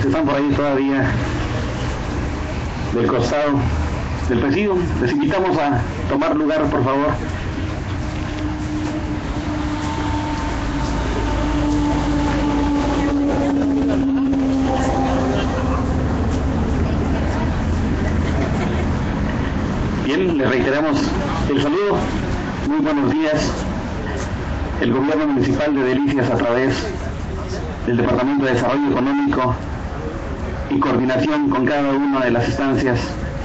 que están por ahí todavía del costado del presidio, les invitamos a tomar lugar, por favor. Bien, les reiteramos el saludo. Muy buenos días. El gobierno municipal de Delicias, a través del Departamento de Desarrollo Económico y coordinación con cada una de las instancias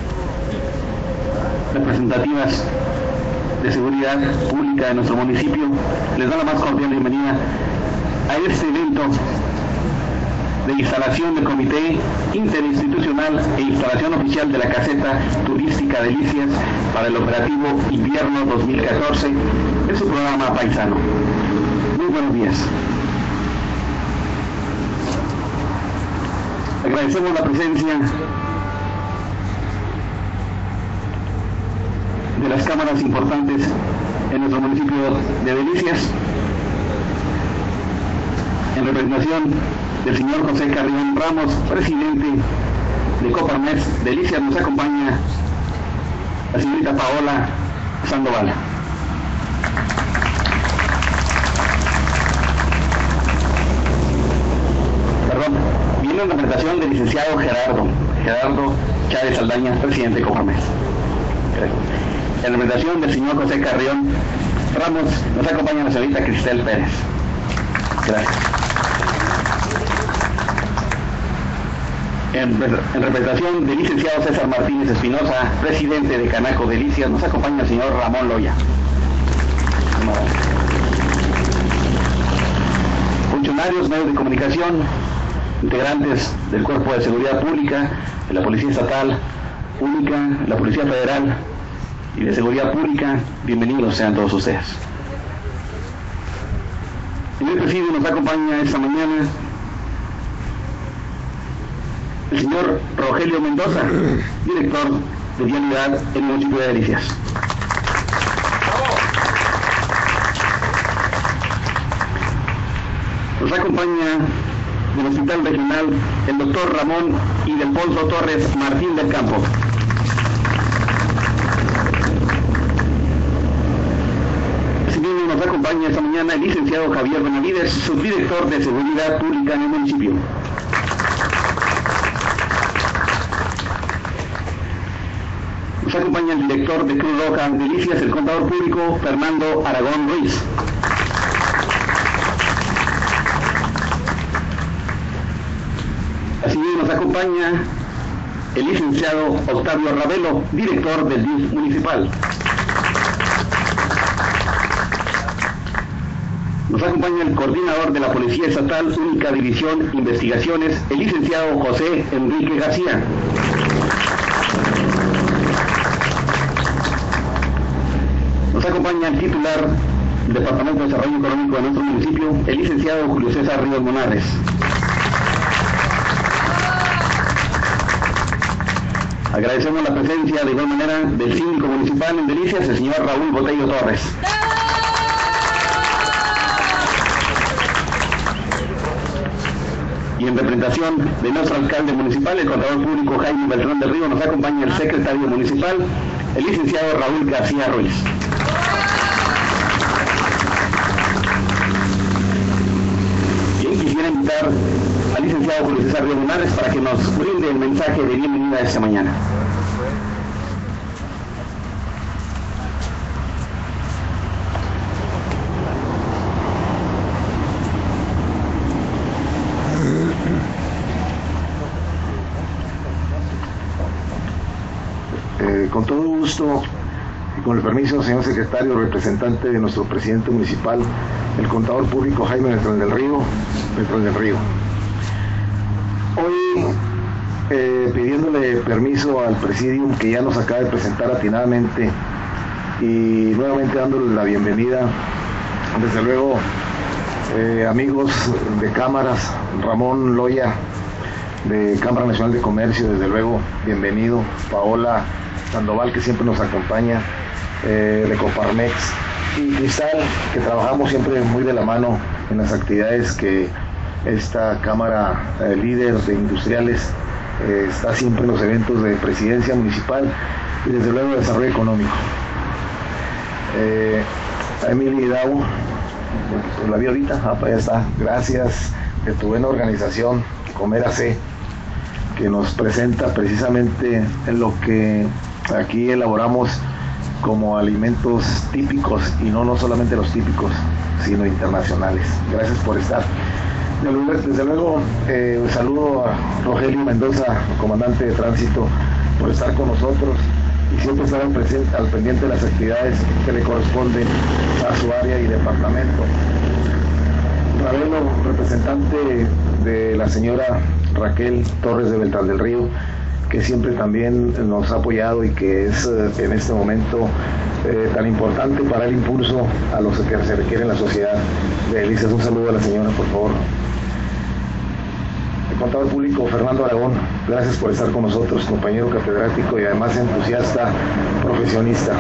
representativas de seguridad pública de nuestro municipio, les da la más cordial bienvenida a este evento de instalación del Comité Interinstitucional e instalación oficial de la caseta turística Delicias para el operativo invierno 2014 en su programa Paisano. Muy buenos días. Agradecemos la presencia de las cámaras importantes en nuestro municipio de Delicias, en representación del señor José Carrión Ramos, presidente de Coparmex Delicias. Nos acompaña la señorita Paola Sandoval. Viene una presentación del licenciado Gerardo Chávez Saldaña, presidente de Coparmex. En representación del señor José Carrión Ramos, nos acompaña la señorita Cristel Pérez. Gracias. En representación del licenciado César Martínez Espinosa, presidente de Canaco Delicias, nos acompaña el señor Ramón Loya. Funcionarios, medios de comunicación, integrantes del Cuerpo de Seguridad Pública, de la Policía Estatal Pública, la Policía Federal y de Seguridad Pública, bienvenidos sean todos ustedes. En el presidio nos acompaña esta mañana el señor Rogelio Mendoza, director de Vialidad en el municipio de Delicias. Nos acompaña del Hospital Regional el doctor Ramón Ildefonso Torres Martín del Campo. Asimismo nos acompaña esta mañana el licenciado Javier Benavides, subdirector de Seguridad Pública en el municipio. Nos acompaña el director de Cruz Roja Delicias, el contador público Fernando Aragón Ruiz. Asimismo nos acompaña el licenciado Octavio Ravelo, director del DIF municipal. Nos acompaña el coordinador de la Policía Estatal Única División Investigaciones, el licenciado José Enrique García. Nos acompaña el titular del Departamento de Desarrollo Económico de nuestro municipio, el licenciado Julio César Ríos Monarres. Agradecemos la presencia de igual manera del síndico municipal en Delicias, el señor Raúl Botello Torres. Y en representación de nuestro alcalde municipal, el contador público Jaime Beltrán del Río, nos acompaña el secretario municipal, el licenciado Raúl García Ruiz. Bien, quisiera invitar al licenciado Julio César Ríos Monarres para que nos brinde el mensaje de bienvenida esta mañana. Con todo gusto y con el permiso, señor secretario, representante de nuestro presidente municipal, el contador público Jaime Beltrán del Río. Hoy, pidiéndole permiso al presidium que ya nos acaba de presentar atinadamente y nuevamente dándole la bienvenida, desde luego, amigos de cámaras, Ramón Loya, de Cámara Nacional de Comercio, desde luego, bienvenido, Paola Sandoval, que siempre nos acompaña, de Coparmex, y Cristal, que trabajamos siempre muy de la mano en las actividades que esta Cámara líder de industriales, está siempre en los eventos de presidencia municipal y desde luego de desarrollo económico. A Emily Hidalgo, la vi ahorita, para allá está, gracias de tu buena organización, Comer AC, que nos presenta precisamente en lo que aquí elaboramos como alimentos típicos y no solamente los típicos, sino internacionales. Gracias por estar. Desde luego, saludo a Rogelio Mendoza, comandante de tránsito, por estar con nosotros y siempre estar al pendiente de las actividades que le corresponden a su área y departamento. Ravelo, representante de la señora Raquel Torres de Beltrán del Río, que siempre también nos ha apoyado y que es en este momento tan importante para el impulso a lo que se requiere en la sociedad de Delicias. Un saludo a la señora, por favor. El contador público Fernando Aragón, gracias por estar con nosotros, compañero catedrático y además entusiasta, profesionista.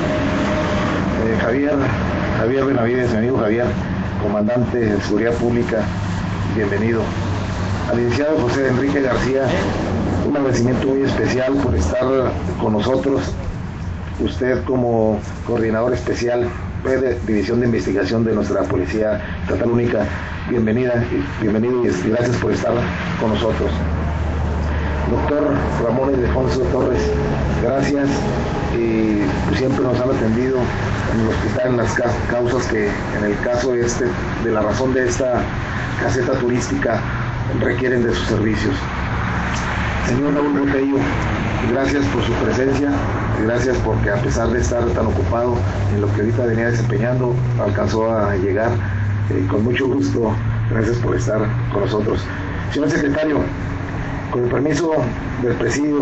Javier Benavides, mi amigo Javier, comandante de Seguridad Pública, bienvenido. Al licenciado José Enrique García, un agradecimiento muy especial por estar con nosotros. Usted como coordinador especial de División de Investigación de nuestra Policía Estatal Única, bienvenido y gracias por estar con nosotros. Doctor Ramón Ildefonso Torres, gracias, y pues siempre nos han atendido en el hospital en las causas que en el caso de la razón de esta caseta turística requieren de sus servicios. Señor Raúl Botello, gracias por su presencia, gracias porque a pesar de estar tan ocupado en lo que ahorita venía desempeñando, alcanzó a llegar con mucho gusto. Gracias por estar con nosotros. Señor secretario, con el permiso del presidio,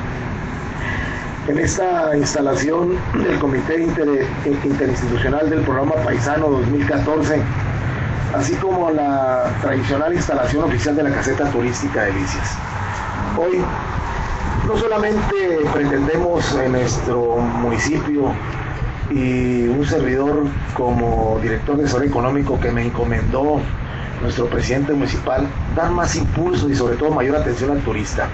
en esta instalación del Comité Interinstitucional del Programa Paisano 2014, así como la tradicional instalación oficial de la caseta turística Delicias. Hoy no solamente pretendemos en nuestro municipio y un servidor como director de desarrollo económico que me encomendó nuestro presidente municipal, dar más impulso y sobre todo mayor atención al turista.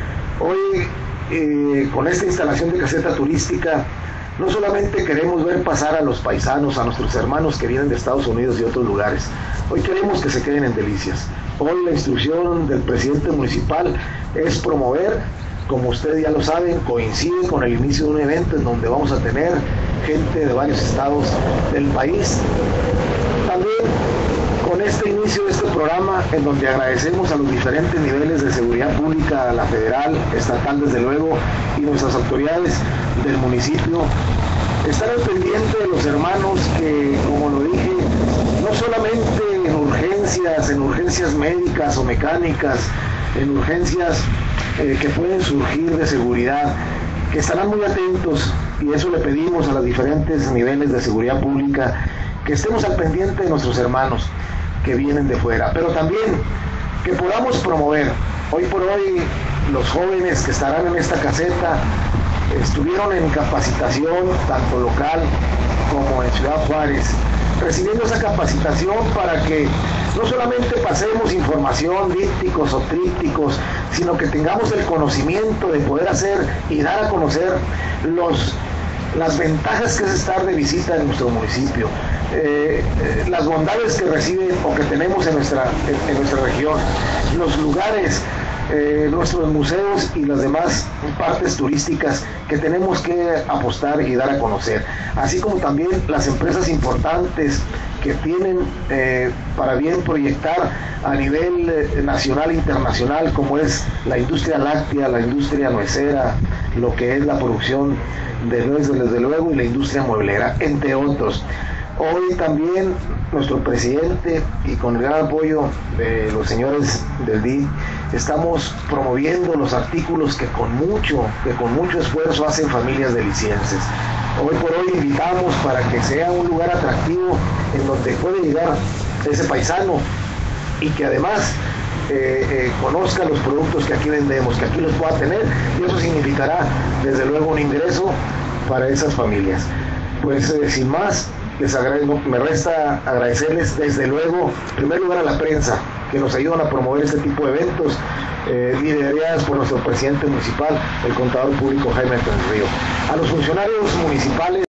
Hoy con esta instalación de caseta turística no solamente queremos ver pasar a los paisanos, a nuestros hermanos que vienen de Estados Unidos y otros lugares, hoy queremos que se queden en Delicias. Hoy la instrucción del presidente municipal es promover, como ustedes ya lo saben, coincide con el inicio de un evento en donde vamos a tener gente de varios estados del país. También con este inicio de este programa, en donde agradecemos a los diferentes niveles de seguridad pública, la federal, estatal desde luego, y nuestras autoridades del municipio, estar al pendiente de los hermanos que, como lo dije, no solamente en urgencias médicas o mecánicas, en urgencias que pueden surgir de seguridad, que estarán muy atentos, y eso le pedimos a los diferentes niveles de seguridad pública, que estemos al pendiente de nuestros hermanos que vienen de fuera, pero también que podamos promover. Hoy por hoy los jóvenes que estarán en esta caseta estuvieron en capacitación tanto local como en Ciudad Juárez, recibiendo esa capacitación para que no solamente pasemos información, dípticos o trípticos, sino que tengamos el conocimiento de poder hacer y dar a conocer las ventajas que es estar de visita en nuestro municipio, las bondades que reciben o que tenemos en nuestra región, los lugares, nuestros museos y las demás partes turísticas que tenemos que apostar y dar a conocer, así como también las empresas importantes que tienen para bien proyectar a nivel nacional e internacional, como es la industria láctea, la industria nuecera, lo que es la producción de nuez desde luego y la industria mueblera, entre otros. Hoy también nuestro presidente y con el gran apoyo de los señores del DIF estamos promoviendo los artículos que con mucho esfuerzo hacen familias delicienses. Hoy por hoy invitamos para que sea un lugar atractivo en donde puede llegar ese paisano y que además conozca los productos que aquí vendemos, que aquí los pueda tener, y eso significará desde luego un ingreso para esas familias. Pues sin más, me resta agradecerles desde luego, en primer lugar a la prensa, que nos ayudan a promover este tipo de eventos, lideradas por nuestro presidente municipal, el contador público Jaime Río. A los funcionarios municipales